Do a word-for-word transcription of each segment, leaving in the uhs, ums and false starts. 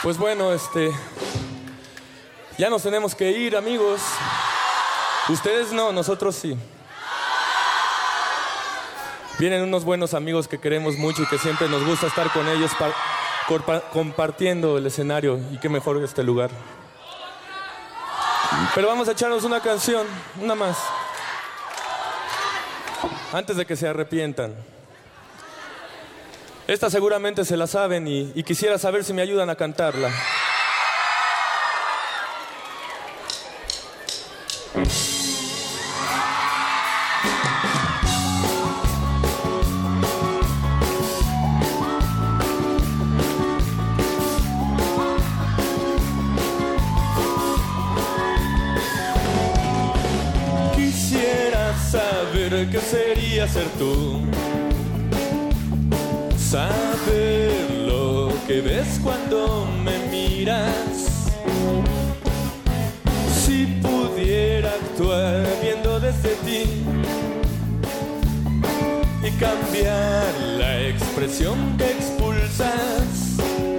Pues bueno, este... ya nos tenemos que ir, amigos. Ustedes no, nosotros sí. Vienen unos buenos amigos que queremos mucho y que siempre nos gusta estar con ellos compartiendo el escenario. Y qué mejor que este lugar. Pero vamos a echarnos una canción, una más. Antes de que se arrepientan. Esta seguramente se la saben y, y quisiera saber si me ayudan a cantarla. Quisiera saber qué sería ser tú. Saber lo que ves cuando me miras. Si pudiera actuar viendo desde ti y cambiar la expresión que expulsas.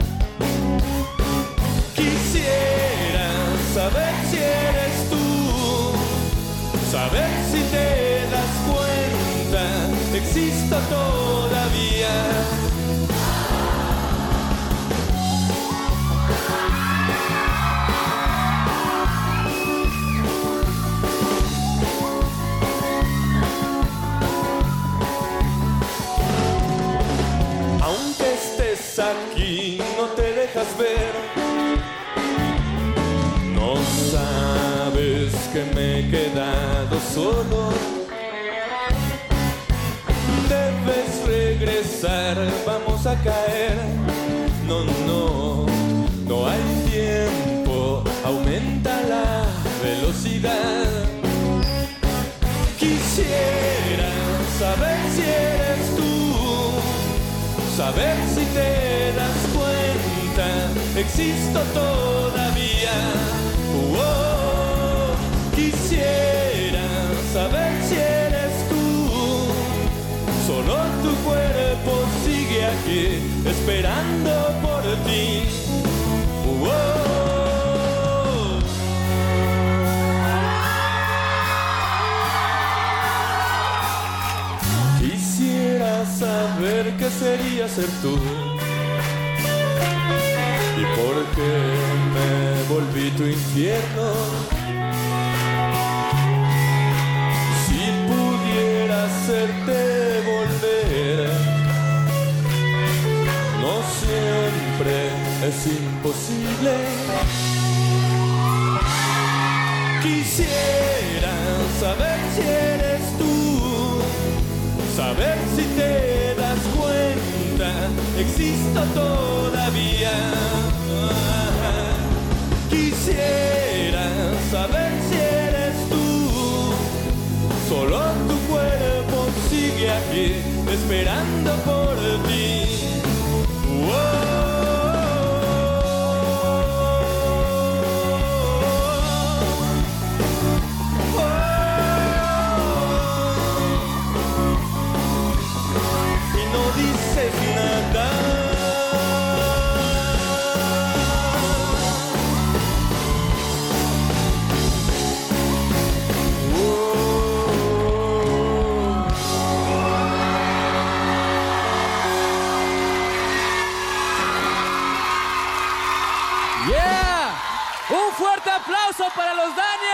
Quisiera saber si eres tú, saber si te das cuenta, existo todavía. Aunque estés aquí, no te dejas ver. No sabes que me he quedado solo. Debes regresar, vamos a caer. No, no, no hay tiempo, aumenta la velocidad. Quisiera saber si eres tú, saber si te das cuenta, existo todavía. Oh, quisiera saber si eres tú, solo tu cuerpo sigue aquí, esperando por ti. Oh, quisiera saber qué sería ser tú y por qué me volví tu infierno. Si pudiera hacerte volver, no siempre es imposible. Quisiera saber si eres tú, saber si te das cuenta, existo todavía. Quisiera saber si eres tú, solo tu cuerpo sigue aquí, esperando por ti. Oh. Dices nada. Oh. Yeah, un fuerte aplauso para los Dani.